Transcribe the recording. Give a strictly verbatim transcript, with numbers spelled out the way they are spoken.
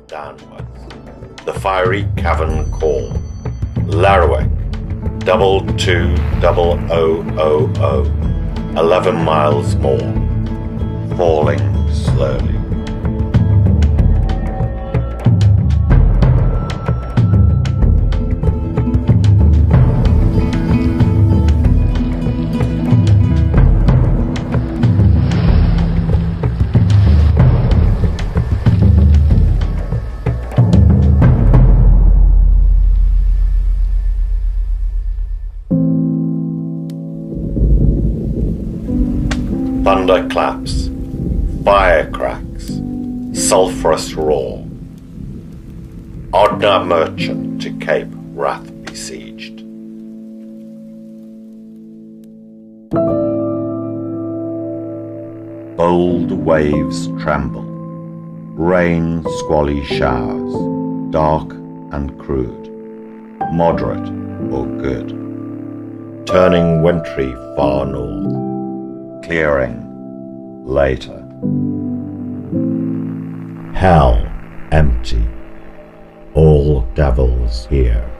downwards. The fiery cavern call. Larwick, double two double o o o. Eleven miles more. Falling slowly. Thunderclaps, firecracks, sulphurous roar. Odna merchant to Cape wrath besieged. Bold waves tremble, rain squally showers, dark and crude, moderate or good, turning wintry far north, clearing later. Hell empty, all devils here.